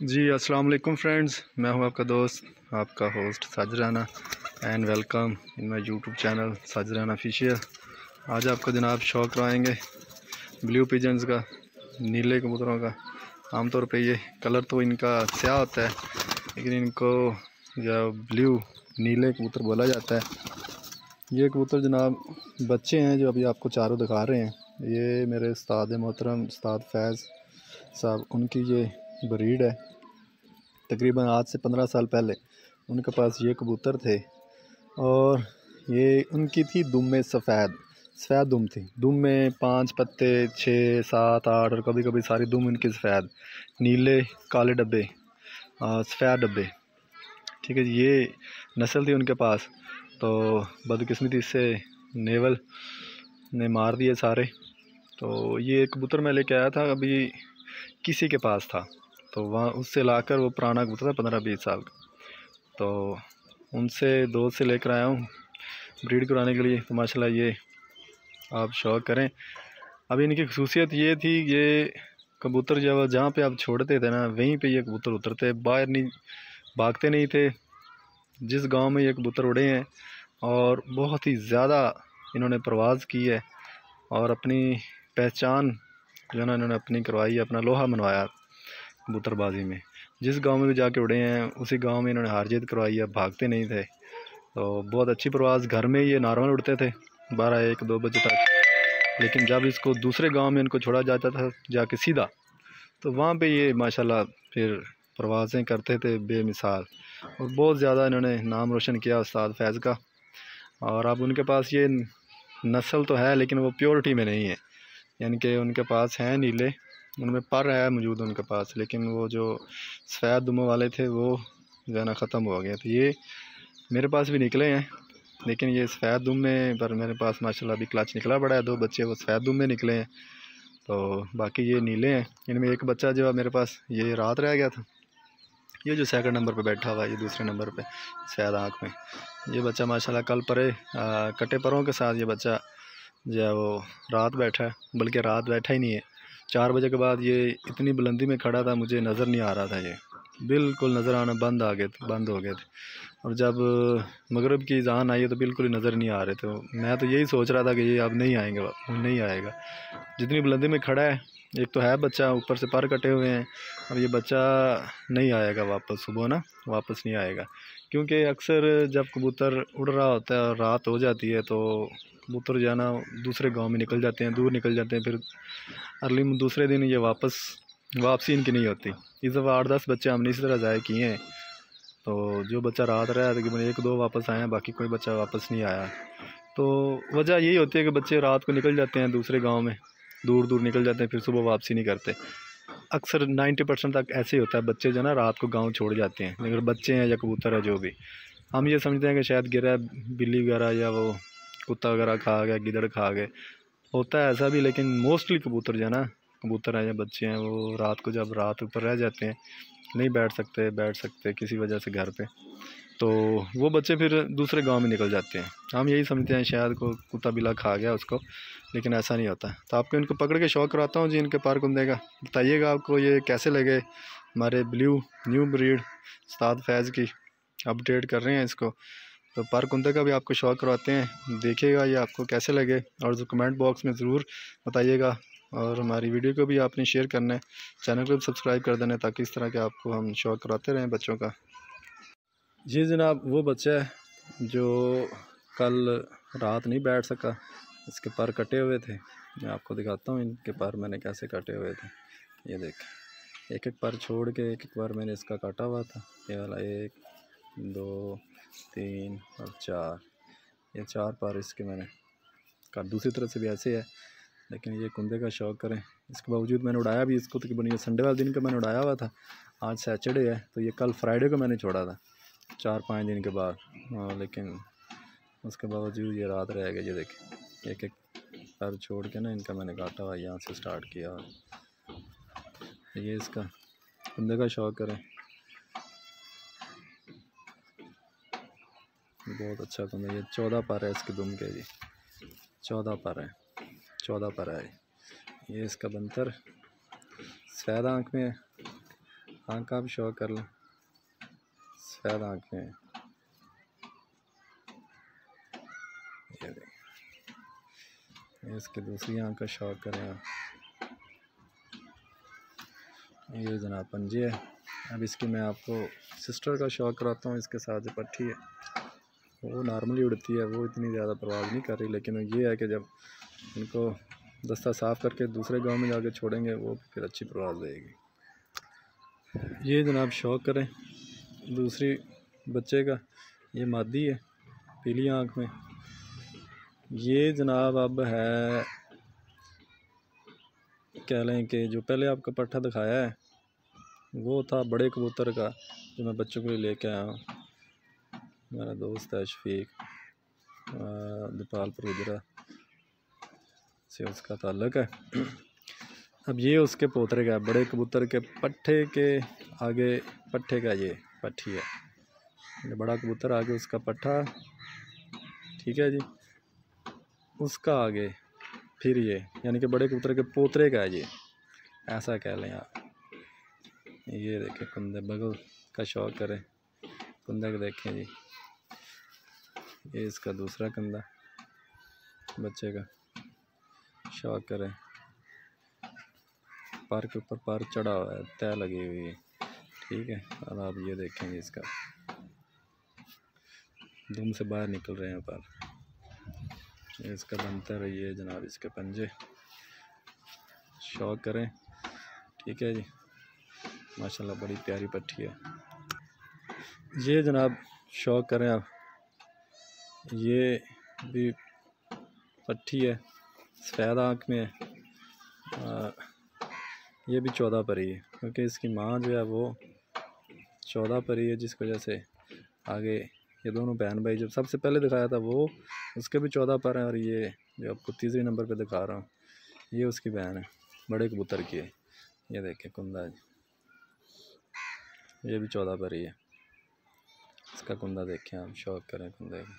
जी अस्सलाम वालेकुम फ्रेंड्स, मैं हूं आपका दोस्त, आपका host Sajid Rana and welcome in my YouTube channel Sajid Rana फिशियर। आज आपको जनाब शौक करवाएंगे ब्लू पिजन्स का, नीले कबूतरों का। आमतौर पे ये कलर तो इनका स्याह होता है, लेकिन इनको या ब्लू नीले कबूतर बोला जाता है। ये कबूतर जनाब बच्चे हैं जो अभी आपको चारों दिखा रहे हैं। ये मेरे उस्ताद मोहतरम उस्ताद फैज़ साहब, उनकी ये ब्रीड है। तकरीबन आज से 15 साल पहले उनके पास ये कबूतर थे और ये उनकी थी दुम में सफ़ेद दुम थी। दुम में 5 पत्ते, 6, 7, 8 और कभी कभी सारी दुम इनकी सफ़ेद, नीले काले डब्बे, सफ़ेद डब्बे। ठीक है जी, ये नस्ल थी उनके पास। तो बदकिस्मती से नेवल ने मार दिए सारे। तो ये कबूतर मैं लेके आया था, अभी किसी के पास था, तो वहाँ उससे लाकर, वो पुराना कबूतर था 15-20 साल का, तो उनसे दोस्त से लेकर आया हूँ ब्रीड कराने के लिए। तो माशाल्लाह ये आप शौक़ करें। अब इनकी खसूसियत ये थी, ये कबूतर जब जहाँ पे आप छोड़ते थे ना, वहीं पे ये कबूतर उतरते, बाहर नहीं भागते नहीं थे। जिस गांव में ये कबूतर उड़े हैं और बहुत ही ज़्यादा इन्होंने प्रवास की है और अपनी पहचान जो है ना इन्होंने अपनी करवाई, अपना लोहा मनवाया कबूतरबाजी में। जिस गांव में भी जाके उड़े हैं उसी गांव में इन्होंने हार जीत करवाई है, भागते नहीं थे। तो बहुत अच्छी प्रवास। घर में ये नॉर्मल उड़ते थे 12-1-2 बजे तक, लेकिन जब इसको दूसरे गांव में इनको छोड़ा जाता था जाके सीधा, तो वहाँ पे ये माशाल्लाह फिर प्रवासें करते थे बेमिसाल। और बहुत ज़्यादा इन्होंने नाम रोशन किया उस्ताद फैज़ का। और अब उनके पास ये नस्ल तो है, लेकिन वो प्योरिटी में नहीं है, यानी कि उनके पास हैं नीले, उनमें पर है मौजूद उनके पास, लेकिन वो जो सफ़ेद दुमों वाले थे वो जो है ना ख़त्म हो गए। तो ये मेरे पास भी निकले हैं, लेकिन ये सफ़ेद दुम में, पर मेरे पास माशाल्लाह अभी क्लच निकला पड़ा है, 2 बच्चे वो सफ़ेद दुम में निकले हैं। तो बाकी ये नीले हैं। इनमें एक बच्चा जो है मेरे पास ये रात रह गया था, ये जो सेकंड नंबर पे बैठा हुआ है, ये दूसरे नंबर पे सफ़ेद आँख में, ये बच्चा माशाल्लाह कल परे कटे परों के साथ ये बच्चा जो है वो रात बैठा है, बल्कि रात बैठा ही नहीं है। 4 बजे के बाद ये इतनी बुलंदी में खड़ा था, मुझे नज़र नहीं आ रहा था, ये बिल्कुल नज़र आना बंद हो गए थे। और जब मगरिब की अज़ान आई तो बिल्कुल ही नज़र नहीं आ रहे थे। मैं तो यही सोच रहा था कि ये अब नहीं आएंगे, नहीं आएगा। जितनी बुलंदी में खड़ा है, एक तो है बच्चा, ऊपर से पर कटे हुए हैं, और ये बच्चा नहीं आएगा वापस, सुबह ना वापस नहीं आएगा। क्योंकि अक्सर जब कबूतर उड़ रहा होता है और रात हो जाती है तो कबूतर जो है ना दूसरे गांव में निकल जाते हैं, दूर निकल जाते हैं। फिर अर्ली दूसरे दिन ये वापसी इनकी नहीं होती। इस दफ़ा 8-10 बच्चे हमने इसी तरह ज़ाया किए हैं। तो जो बच्चा रात रहा है तकरीबन 1-2 वापस आए हैं, बाकी कोई बच्चा वापस नहीं आया। तो वजह यही होती है कि बच्चे रात को निकल जाते हैं दूसरे गाँव में, दूर दूर निकल जाते हैं, फिर सुबह वापसी नहीं करते। अक्सर 90% तक ऐसे ही होता है, बच्चे जो है ना रात को गाँव छोड़ जाते हैं। अगर बच्चे हैं या कबूतर है जो भी, हम ये समझते हैं कि शायद गिरा बिल्ली वगैरह या वो कुत्ता वगैरह खा गया, गिदड़ खा गए, होता है ऐसा भी। लेकिन मोस्टली कबूतर जो है ना, कबूतर हैं या बच्चे हैं, वो रात को जब रात ऊपर रह जाते हैं, नहीं बैठ सकते किसी वजह से घर पे, तो वो बच्चे फिर दूसरे गांव में निकल जाते हैं। हम यही समझते हैं शायद को कुत्ता बिल्ला खा गया उसको, लेकिन ऐसा नहीं होता। तो आपको इनको पकड़ के शौक कराता हूँ जी इनके पर कुंदे का। बताइएगा आपको ये कैसे लगे। हमारे ब्लू न्यू ब्रीड उस्ताद फैज़ की अपडेट कर रहे हैं इसको, तो पर कुंदे का भी आपको शौक करवाते हैं। देखिएगा ये आपको कैसे लगे, और जो कमेंट बॉक्स में ज़रूर बताइएगा। और हमारी वीडियो को भी आपने शेयर करना है, चैनल को भी सब्सक्राइब कर देना है, ताकि इस तरह के आपको हम शौक कराते रहें बच्चों का। जी जनाब, वो बच्चा है जो कल रात नहीं बैठ सका, इसके पर कटे हुए थे। मैं आपको दिखाता हूँ इनके पर मैंने कैसे काटे हुए थे। ये देख, एक एक पर छोड़ के एक एक बार मैंने इसका काटा हुआ था। ये वाला 1, 2, 3 और 4, ये 4 पर इसके मैंने काट। दूसरी तरफ से भी ऐसे है, लेकिन ये कुंदे का शौक़ करें। इसके बावजूद मैंने उड़ाया भी इसको, तकरीबन ये संडे वाले दिन का मैंने उड़ाया हुआ था। आज सैटरडे है, तो ये कल फ्राइडे को मैंने छोड़ा था 4-5 दिन के बाद। लेकिन उसके बावजूद ये रात रह गया। ये देखिए, एक एक पर छोड़ के ना इनका मैंने काटा हुआ, यहाँ से स्टार्ट किया। ये इसका कुंदे का शौक़ करें, बहुत अच्छा कुंदा। ये 14 पर है इसके दुम के जी, 14 पर है, 14 पर है। ये इसका बंतर सफ़ेद आँख में है, आँख आप शो कर लें, सफ़ेद आँख में ये देखें। इसकी दूसरी आँख का शौक करें आप। ये जनाब पंजे है। अब इसकी मैं आपको सिस्टर का शौक कराता हूँ। इसके साथ जो पट्टी है वो नॉर्मली उड़ती है, वो इतनी ज़्यादा परवाज़ नहीं कर रही, लेकिन ये है कि जब इनको दस्ता साफ़ करके दूसरे गांव में जाके छोड़ेंगे वो फिर अच्छी परवाज़ देगी। ये जनाब शौक करें दूसरी बच्चे का, ये मादी है पीली आँख में। ये जनाब अब है, कह लें कि जो पहले आपका पट्ठा दिखाया है वो था बड़े कबूतर का, जो मैं बच्चों के लिए लेके आया हूँ। मेरा दोस्त है शफीक, दीपालपुर गुजरा से उसका ताल्लुक़ है। अब ये उसके पोतरे का, बड़े कबूतर के पट्ठे के आगे पट्ठे का ये पट्टी है। ये बड़ा कबूतर आगे उसका पट्ठा, ठीक है जी, उसका आगे फिर ये, यानी कि बड़े कबूतर के पोतरे का ये, ऐसा कह लें आप। ये देखें कुंदे, बगल का शौक करें कुंदे को देखें जी। ये इसका दूसरा कंधा बच्चे का शौक करें। पर के ऊपर पर चढ़ा हुआ है, तय लगी हुई है, ठीक है। और आप ये देखेंगे इसका दुम से बाहर निकल रहे हैं पर। इसका बनता है ये जनाब इसके पंजे शौक करें, ठीक है जी। माशाल्लाह बड़ी प्यारी पट्टी है। ये जनाब शौक करें आप, ये भी पट्टी है, सफ़ेद आँख में है। ये भी 14 परी है, क्योंकि इसकी माँ जो है वो 14 परी है, जिस वजह से आगे ये दोनों बहन भाई, जब सबसे पहले दिखाया था वो उसके भी 14 पर हैं, और ये जो आपको तीसरे नंबर पे दिखा रहा हूँ ये उसकी बहन है, बड़े कबूतर की है। ये देखें कुंदा, ये भी 14 पर ही है। इसका कुंदा देखें आप, शौक करें कुंदे का।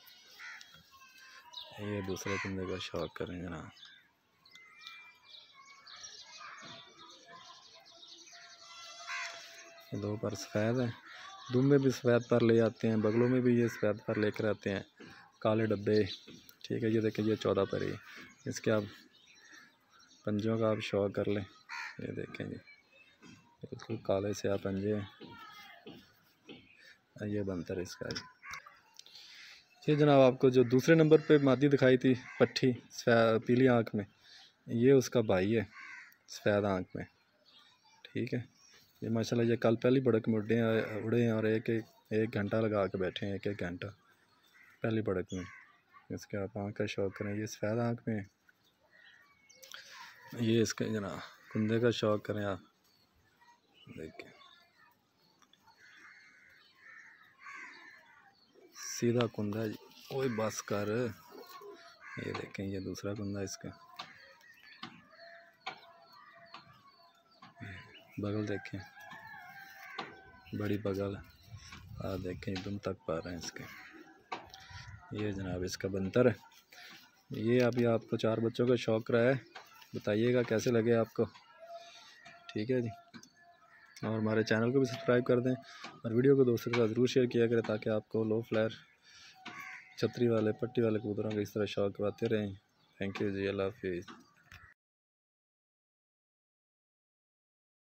ये दूसरे कुंदे का शौक करें जनाब। ये दो पर सफ़ेद है, दुम में भी सफ़ेद पर ले आते हैं, बगलों में भी ये सफ़ेद पर लेकर आते हैं, काले डब्बे, ठीक है। ये देखें ये 14 पर ही, इसके आप पंजों का आप शौक कर लें। ये देखें जी बिल्कुल काले से आप पंजे हैं। ये बनतर इसका जी। ये जनाब आपको जो दूसरे नंबर पे मादी दिखाई थी पट्टी पीली आँख में, ये उसका भाई है सफ़ेद आँख में, ठीक है। ये माशाल्लाह ये कल पहली बड़क में उड़े हैं, और एक घंटा लगा के बैठे हैं, एक घंटा पहली बड़क में। इसके आप आँख का शौक करें, ये सफ़ेद आँख में। ये इसके जनाब कुंदे का शौक करें आप, देखें सीधा कुंदा जी, ओए बस कर। ये देखें ये दूसरा कुंदा इसका, बगल देखें बड़ी बगल, आप देखें दुम तक पा रहे हैं इसके। ये जनाब इसका बनतर है। ये अभी आपको 4 बच्चों का शौक रहा है, बताइएगा कैसे लगे आपको, ठीक है जी। और हमारे चैनल को भी सब्सक्राइब कर दें, और वीडियो को दोस्तों के साथ ज़रूर शेयर किया करें, ताकि आपको लो फ्लेयर छतरी वाले पट्टी वाले कबूतरों का इस तरह शौक करवाते रहें। थैंक यू जी, अल्लाह हाफिज़।